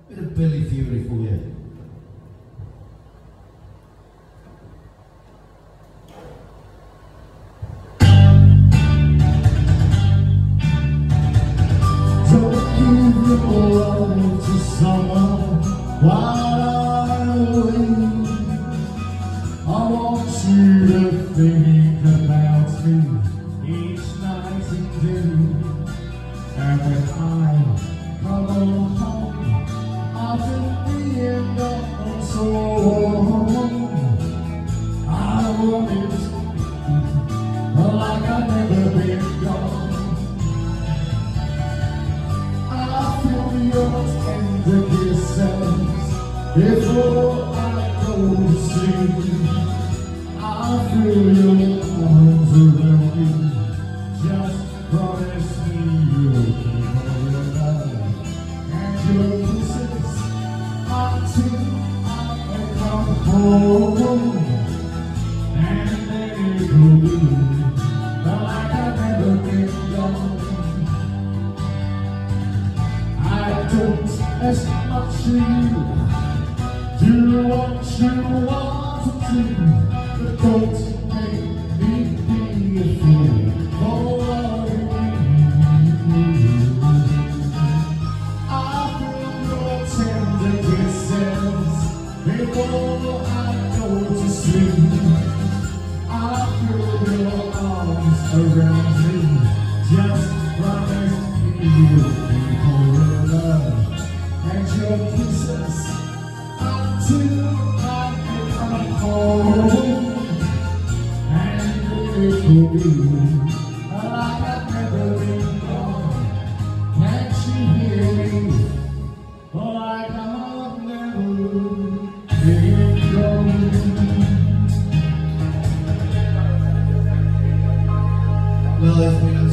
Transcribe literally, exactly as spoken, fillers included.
Bit of Billy Fury for you. Don't give your love to someone while I'm away. I want you to think about me each night and day. And when I come on home after being gone so long, I want it like I've never been gone. I feel your tender kisses before I go to sleep. I feel your arms around me. Just promise me you'll keep all your love and your kisses until I come home. And then it will be like I've never been gone. I don't ask much of you, do what you want to do, but don't make me be a fool for loving you. I feel your tender kisses before I go to sleep. I feel your arms around me. Just promise me you'll keep all your love and your kisses until I come home. And it will be like I've never been gone. Can't you hear me? Like I've never been gone. Well, it's been a